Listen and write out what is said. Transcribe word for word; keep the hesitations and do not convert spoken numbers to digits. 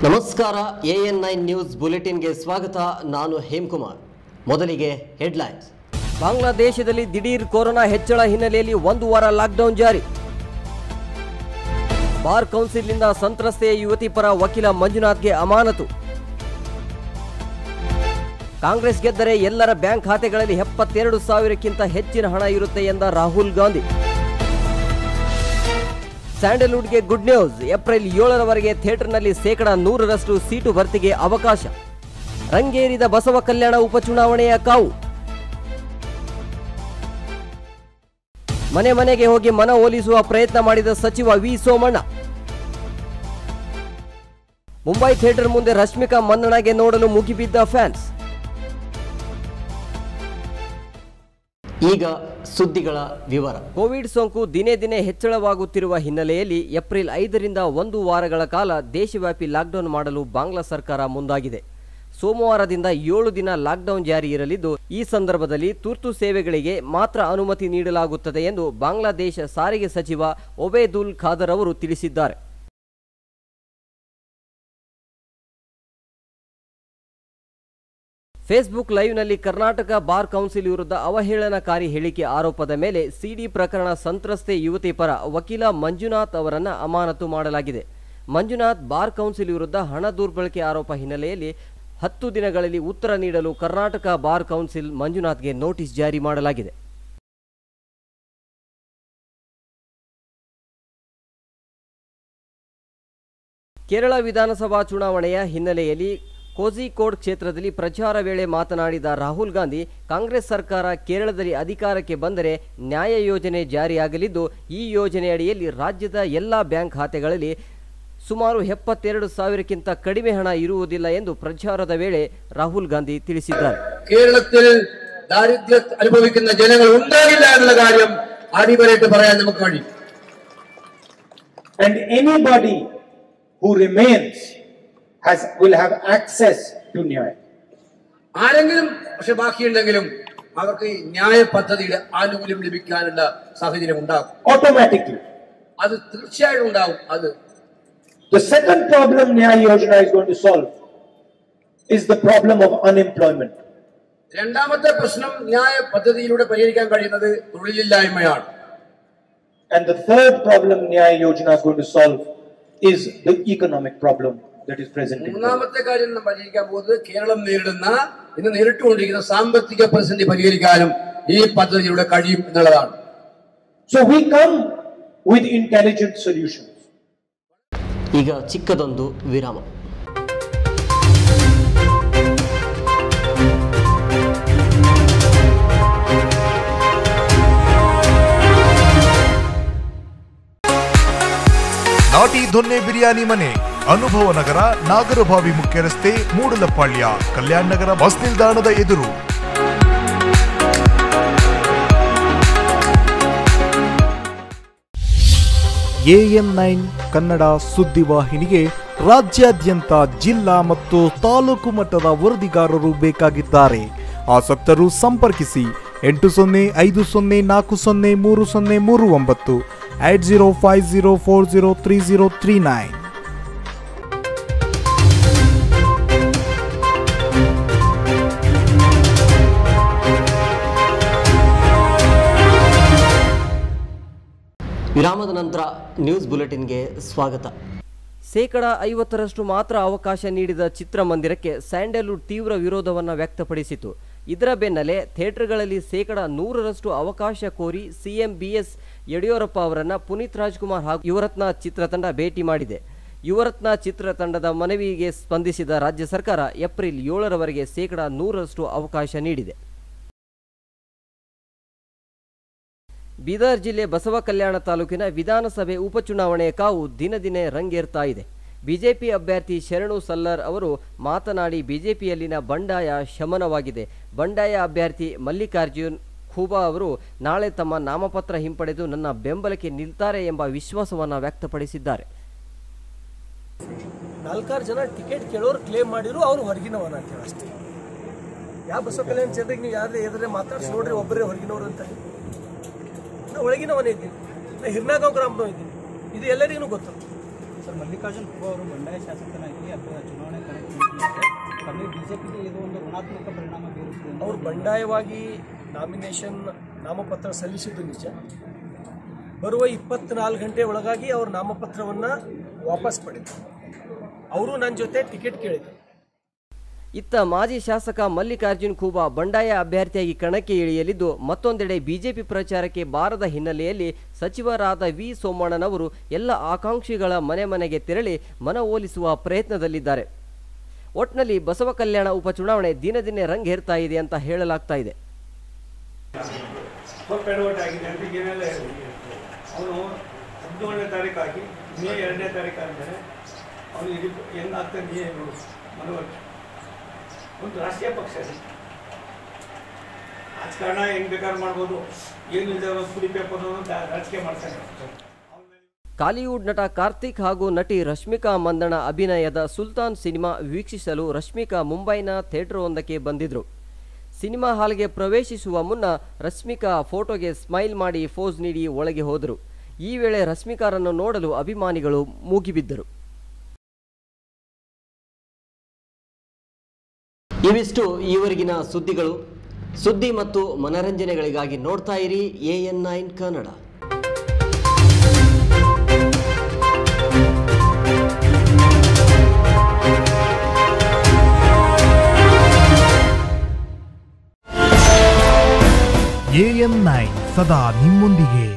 ನಮಸ್ಕಾರ A N nine news ಬುಲೆಟಿನ್ಗೆ ಸ್ವಾಗತ. ನಾನು ಹೇಮಕುಮಾರ್. ಮೊದಲಿಗೆ ಹೆಡ್ಲೈನ್ಸ್. ಬಾಂಗ್ಲಾದೇಶದಲ್ಲಿ ದಿಢೀರ್ ಕೊರೋನಾ ಹೆಚ್ಚಳ ಹಿನ್ನೆಲೆಯಲ್ಲಿ ಒಂದು ವಾರ ಲಾಕ್ಡೌನ್ ಜಾರಿ. ಬಾರ್ ಕೌನ್ಸಿಲ್ನಿಂದ ಸಂತ್ರಸ್ತೆಯ ಯುವತಿ ಪರ ವಕೀಲ ಮಂಜುನಾಥ್ಗೆ ಅಮಾನತು. ಕಾಂಗ್ರೆಸ್ ಗೆದ್ದರೆ ಎಲ್ಲರ ಬ್ಯಾಂಕ್ ಖಾತೆಗಳಲ್ಲಿ ಎಪ್ಪತ್ತೆರಡು ಸಾವಿರಕ್ಕಿಂತ ಹೆಚ್ಚಿನ ಹಣ ಇರುತ್ತೆ ಎಂದ ರಾಹುಲ್ ಗಾಂಧಿ. ಸ್ಯಾಂಡಲ್ವುಡ್ಗೆ ಗುಡ್ ನ್ಯೂಸ್. ಏಪ್ರಿಲ್ ಏಳರವರೆಗೆ ಥಿಯೇಟರ್ನಲ್ಲಿ ಶೇಕಡಾ ನೂರರಷ್ಟು ಸೀಟು ಭರ್ತಿಗೆ ಅವಕಾಶ. ರಂಗೇರಿದ ಬಸವ ಕಲ್ಯಾಣ ಉಪಚುನಾವಣೆಯ ಕಾವು. ಮನೆ ಮನೆಗೆ ಹೋಗಿ ಮನ ಒಲಿಸುವ ಪ್ರಯತ್ನ ಮಾಡಿದ ಸಚಿವ ವಿ ಸೋಮಣ್ಣ. ಮುಂಬೈ ಥಿಯೇಟರ್ ಮುಂದೆ ರಶ್ಮಿಕಾ ಮಂದಣ್ಣಗೆ ನೋಡಲು ಮುಗಿಬಿದ್ದ ಫ್ಯಾನ್ಸ್. ಈಗ ಸುದ್ದಿಗಳ ವಿವರ. ಕೋವಿಡ್ ಸೋಂಕು ದಿನೇ ದಿನೇ ಹೆಚ್ಚಳವಾಗುತ್ತಿರುವ ಹಿನ್ನೆಲೆಯಲ್ಲಿ ಏಪ್ರಿಲ್ ಐದರಿಂದ ಒಂದು ವಾರಗಳ ಕಾಲ ದೇಶವ್ಯಾಪಿ ಲಾಕ್ಡೌನ್ ಮಾಡಲು ಬಾಂಗ್ಲಾ ಸರ್ಕಾರ ಮುಂದಾಗಿದೆ. ಸೋಮವಾರದಿಂದ ಏಳು ದಿನ ಲಾಕ್ಡೌನ್ ಜಾರಿ ಇರಲಿದ್ದು, ಈ ಸಂದರ್ಭದಲ್ಲಿ ತುರ್ತು ಸೇವೆಗಳಿಗೆ ಮಾತ್ರ ಅನುಮತಿ ನೀಡಲಾಗುತ್ತದೆ ಎಂದು ಬಾಂಗ್ಲಾದೇಶ ಸಾರಿಗೆ ಸಚಿವ ಒಬೇದುಲ್ ಖಾದರ್ ಅವರು ತಿಳಿಸಿದ್ದಾರೆ. ಫೇಸ್ಬುಕ್ ಲೈವ್ನಲ್ಲಿ ಕರ್ನಾಟಕ ಬಾರ್ ಕೌನ್ಸಿಲ್ ವಿರುದ್ಧ ಅವಹೇಳನಕಾರಿ ಹೇಳಿಕೆ ಆರೋಪದ ಮೇಲೆ ಸಿಡಿ ಪ್ರಕರಣ ಸಂತ್ರಸ್ತೆ ಯುವತಿ ಪರ ವಕೀಲ ಮಂಜುನಾಥ್ ಅವರನ್ನು ಅಮಾನತು ಮಾಡಲಾಗಿದೆ. ಮಂಜುನಾಥ್ ಬಾರ್ ಕೌನ್ಸಿಲ್ ವಿರುದ್ಧ ಹಣ ದುರ್ಬಳಕೆ ಆರೋಪ ಹಿನ್ನೆಲೆಯಲ್ಲಿ ಹತ್ತು ದಿನಗಳಲ್ಲಿ ಉತ್ತರ ನೀಡಲು ಕರ್ನಾಟಕ ಬಾರ್ ಕೌನ್ಸಿಲ್ ಮಂಜುನಾಥ್ಗೆ ನೋಟಿಸ್ ಜಾರಿ ಮಾಡಲಾಗಿದೆ. ಕೇರಳ ವಿಧಾನಸಭಾ ಚುನಾವಣೆಯ ಹಿನ್ನೆಲೆಯಲ್ಲಿ ಕೋಝಿಕೋಡ್ ಕ್ಷೇತ್ರದಲ್ಲಿ ಪ್ರಚಾರ ವೇಳೆ ಮಾತನಾಡಿದ ರಾಹುಲ್ ಗಾಂಧಿ, ಕಾಂಗ್ರೆಸ್ ಸರ್ಕಾರ ಕೇರಳದಲ್ಲಿ ಅಧಿಕಾರಕ್ಕೆ ಬಂದರೆ ನ್ಯಾಯ ಯೋಜನೆ ಜಾರಿಯಾಗಲಿದ್ದು, ಈ ಯೋಜನೆಯಡಿಯಲ್ಲಿ ರಾಜ್ಯದ ಎಲ್ಲ ಬ್ಯಾಂಕ್ ಖಾತೆಗಳಲ್ಲಿ ಸುಮಾರು ಎಪ್ಪತ್ತೆರಡು ಸಾವಿರಕ್ಕಿಂತ ಕಡಿಮೆ ಹಣ ಇರುವುದಿಲ್ಲ ಎಂದು ಪ್ರಚಾರದ ವೇಳೆ ರಾಹುಲ್ ಗಾಂಧಿ ತಿಳಿಸಿದ್ದಾರೆ. കേരളത്തിൽ ദാരിദ്ര്യം അനുഭവിക്കുന്ന ജനങ്ങൾ ഉണ്ടാകില്ല എന്നുള്ള കാര്യം അടിവരയിട്ട് പറയാൻ നമുക്ക് കഴിയും. And anybody who remains has will have access to ന്യായ. ആരെങ്കിലും പക്ഷെ ബാക്കിയുണ്ടെങ്കിലും അവർക്ക് ന്യായ പദ്ധതിയുടെ ആനുകൂല്യം ലഭിക്കാനുള്ള സാഹചര്യം ഉണ്ടാകും. Automatically. അത് തീർച്ചയായും ഉണ്ടാവും. അത് The second problem Nyaya Yojana is going to solve is the problem of unemployment. രണ്ടാമത്തെ പ്രശ്നം ന്യായ പദ്ധതിയിലൂടെ പരിഹരിക്കാൻ കഴിയുന്നത് തൊഴിലില്ലായ്മയാണ്. And the third problem Nyaya Yojana is going to solve is the economic problem that is present in Kerala. മൂന്നാമത്തെ കാര്യം നാം പരിഹരിക്കാൻ പോകുന്നത് കേരളം നേരിടുന്ന ഇന്ന് നേരിട്ടുകൊണ്ടിരിക്കുന്ന സാമ്പത്തിക പ്രതിസന്ധി പരിഹരിക്കാനും ഈ പദ്ധതിയിലൂടെ കഴിയും എന്നുള്ളതാണ്. So we come with intelligent solutions. ಈಗ ಚಿಕ್ಕದೊಂದು ವಿರಾಮ. ನಾಟಿ ದೊನ್ನೆ ಬಿರಿಯಾನಿ ಮನೆ, ಅನುಭವ ನಗರ, ನಾಗರಭಾವಿ ಮುಖ್ಯ ರಸ್ತೆ, ಮೂಡಲಪಾಳ್ಯ, ಕಲ್ಯಾಣ ನಗರ ಬಸ್ ನಿಲ್ದಾಣದ ಎದುರು. ಎ ಎನ್ ನೈನ್ ಕನ್ನಡ ಸುದ್ದಿವಾಹಿನಿಗೆ ರಾಜ್ಯಾದ್ಯಂತ ಜಿಲ್ಲಾ ಮತ್ತು ತಾಲೂಕು ಮಟ್ಟದ ವರದಿಗಾರರು ಬೇಕಾಗಿದ್ದಾರೆ. ಆಸಕ್ತರು ಸಂಪರ್ಕಿಸಿ ಎಂಟು ಸೊನ್ನೆ ಐದು ಸೊನ್ನೆ ನಾಲ್ಕು ಸೊನ್ನೆ ಮೂರು ಸೊನ್ನೆ ಮೂರು ಒಂಬತ್ತು eight zero five zero four zero three zero three nine. ವಿರಾಮದ ನಂತರ ನ್ಯೂಸ್ ಬುಲೆಟಿನ್ಗೆ ಸ್ವಾಗತ. ಶೇಕಡಾ ಐವತ್ತರಷ್ಟು ಮಾತ್ರ ಅವಕಾಶ ನೀಡಿದ ಚಿತ್ರಮಂದಿರಕ್ಕೆ ಸ್ಯಾಂಡಲ್ವುಡ್ ತೀವ್ರ ವಿರೋಧವನ್ನು ವ್ಯಕ್ತಪಡಿಸಿತು. ಇದರ ಬೆನ್ನಲ್ಲೇ ಥಿಯೇಟರ್ಗಳಲ್ಲಿ ಶೇಕಡಾ ನೂರರಷ್ಟು ಅವಕಾಶ ಕೋರಿ ಸಿಎಂ ಬಿ ಎಸ್ ಯಡಿಯೂರಪ್ಪ ಅವರನ್ನು ಪುನೀತ್ ರಾಜ್ಕುಮಾರ್ ಹಾಗೂ ಯುವರತ್ನ ಚಿತ್ರತಂಡ ಭೇಟಿ ಮಾಡಿದೆ. ಯುವರತ್ನ ಚಿತ್ರತಂಡದ ಮನವಿಗೆ ಸ್ಪಂದಿಸಿದ ರಾಜ್ಯ ಸರ್ಕಾರ ಏಪ್ರಿಲ್ ಏಳರವರೆಗೆ ಶೇಕಡಾ ನೂರರಷ್ಟು ಅವಕಾಶ ನೀಡಿದೆ. ಬೀದರ್ ಜಿಲ್ಲೆ ಬಸವ ಕಲ್ಯಾಣ ತಾಲೂಕಿನ ವಿಧಾನಸಭೆ ಉಪಚುನಾವಣೆಯ ಕಾವು ದಿನ ದಿನೇ ರಂಗೇರ್ತಾ ಇದೆ. ಬಿಜೆಪಿ ಅಭ್ಯರ್ಥಿ ಶರಣು ಸಲ್ಲರ್ ಅವರು ಮಾತನಾಡಿ, ಬಿಜೆಪಿಯಲ್ಲಿನ ಬಂಡಾಯ ಶಮನವಾಗಿದೆ. ಬಂಡಾಯ ಅಭ್ಯರ್ಥಿ ಮಲ್ಲಿಕಾರ್ಜುನ್ ಖೂಬಾ ಅವರು ನಾಳೆ ತಮ್ಮ ನಾಮಪತ್ರ ಹಿಂಪಡೆದು ನನ್ನ ಬೆಂಬಲಕ್ಕೆ ನಿಲ್ತಾರೆ ಎಂಬ ವಿಶ್ವಾಸವನ್ನು ವ್ಯಕ್ತಪಡಿಸಿದ್ದಾರೆ. ನಾಲ್ಕಾರು ಜನ ಟಿಕೆಟ್ ಕೇಳೋರು ಕ್ಲೇಮ್ ಮಾಡಿದ್ರು, ಅವರು ಹೊರಗಿನವನ ಅಂತ ಅಷ್ಟೇ. ಯಾವ ಬಸವ ಕಲ್ಯಾಣ ಕ್ಷೇತ್ರಕ್ಕೆ ನೀವು ಯಾರೇ ಎದುರೇ ಮಾತಾಡ್ಸಿ ನೋಡ್ರಿ, ಒಬ್ಬರೇ ಹೊರಗಿನವರು ಅಂತ. ನಾ ಒಳಗಿನವನೇ ಇದ್ದೀನಿ, ನಾ ಹಿರ್ನಾಗಾಂವ್ ಗ್ರಾಮದವ ಇದ್ದೀನಿ, ಇದು ಎಲ್ಲರಿಗೂ ಗೊತ್ತು. ಸರ್, ಮಲ್ಲಿಕಾರ್ಜುನ್ ಖರ್ಗೆ ಅವರು ಬಂಡಾಯ ಶಾಸಕನಾಗಿ ಅಥವಾ ಚುನಾವಣೆ ಕಣಕ್ಕೆ ತಮಗೆ ಬಿಜೆಪಿಗೆ ಇದು ಒಂದು ಋಣಾತ್ಮಕ ಪರಿಣಾಮ ಬೀರುತ್ತದೆ. ಅವರು ಬಂಡಾಯವಾಗಿ ನಾಮಿನೇಷನ್ ನಾಮಪತ್ರ ಸಲ್ಲಿಸಿದ್ದು ನಿಜ. ಬರುವ ಇಪ್ಪತ್ನಾಲ್ಕು ಗಂಟೆ ಒಳಗಾಗಿ ಅವ್ರ ನಾಮಪತ್ರವನ್ನು ವಾಪಸ್ ಪಡೆದರು. ಅವರು ನನ್ನ ಜೊತೆ ಟಿಕೆಟ್ ಕೇಳಿದರು. ಇತ್ತ ಮಾಜಿ ಶಾಸಕ ಮಲ್ಲಿಕಾರ್ಜುನ್ ಖೂಬಾ ಬಂಡಾಯ ಅಭ್ಯರ್ಥಿಯಾಗಿ ಕಣಕ್ಕೆ ಇಳಿಯಲಿದ್ದು, ಮತ್ತೊಂದೆಡೆ ಬಿಜೆಪಿ ಪ್ರಚಾರಕ್ಕೆ ಬಾರದ ಹಿನ್ನೆಲೆಯಲ್ಲಿ ಸಚಿವರಾದ ವಿ ಸೋಮಣ್ಣನವರು ಎಲ್ಲ ಆಕಾಂಕ್ಷಿಗಳ ಮನೆ ಮನೆಗೆ ತೆರಳಿ ಮನವೊಲಿಸುವ ಪ್ರಯತ್ನದಲ್ಲಿದ್ದಾರೆ. ಒಟ್ನಲ್ಲಿ ಬಸವ ಕಲ್ಯಾಣ ಉಪಚುನಾವಣೆ ದಿನ ದಿನೇ ರಂಗೇರ್ತಾ ಇದೆ ಅಂತ ಹೇಳಲಾಗ್ತಾ ಇದೆ. ಅವನು ಹದಿನೇಳನೇ ತಾರೀಕಾಗಿ ಮೇ ಎರಡನೇ ತಾರೀಕು ಆದಮೇಲೆ ಅವನು ಇದು ಹೆಂಗಾಗ್ತದೆ ನೀ ಮನವರಿಕೆ ಒಂದು ರಾಷ್ಟ್ರೀಯ ಪಕ್ಷ ರಾಜಕಾರಣ ಹೆಂಗ್ ಬೇಕಾದ್ರೂ ಮಾಡ್ಬೋದು, ಏನಿಲ್ಲದೆ ಕುಡಿಬೇಕು ರಾಜಕೀಯ ಮಾಡ್ತಾನೆ. ಕಾಲಿವುಡ್ ನಟ ಕಾರ್ತಿಕ್ ಹಾಗೂ ನಟಿ ರಶ್ಮಿಕಾ ಮಂದಣ್ಣ ಅಭಿನಯದ ಸುಲ್ತಾನ್ ಸಿನಿಮಾ ವೀಕ್ಷಿಸಲು ರಶ್ಮಿಕಾ ಮುಂಬೈನ ಥಿಯೇಟರ್ ಒಂದಕ್ಕೆ ಬಂದಿದ್ರು. ಸಿನಿಮಾ ಹಾಲ್ಗೆ ಪ್ರವೇಶಿಸುವ ಮುನ್ನ ರಶ್ಮಿಕಾ ಫೋಟೋಗೆ ಸ್ಮೈಲ್ ಮಾಡಿ ಪೋಸ್ ನೀಡಿ ಒಳಗೆ ಹೋದರು. ಈ ವೇಳೆ ರಶ್ಮಿಕಾರನ್ನು ನೋಡಲು ಅಭಿಮಾನಿಗಳು ಮುಗಿಬಿದ್ದರು. ಇವಿಷ್ಟು ಈವರೆಗಿನ ಸುದ್ದಿಗಳು. ಸುದ್ದಿ ಮತ್ತು ಮನರಂಜನೆಗಳಿಗಾಗಿ ನೋಡ್ತಾ ಇರಿ A N nine Kannada. A N nine ಸದಾ ನಿಮ್ಮೊಂದಿಗೆ.